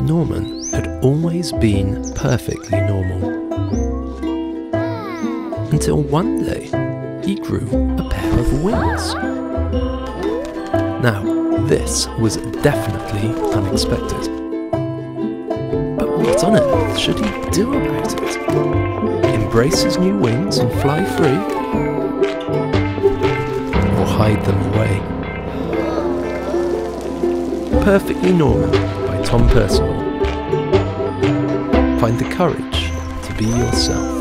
Norman had always been perfectly normal. Until one day, he grew a pair of wings. Now, this was definitely unexpected. But what on earth should he do about it? Embrace his new wings and fly free? Or hide them away? Perfectly Norman by Tom Percival. Find the courage to be yourself.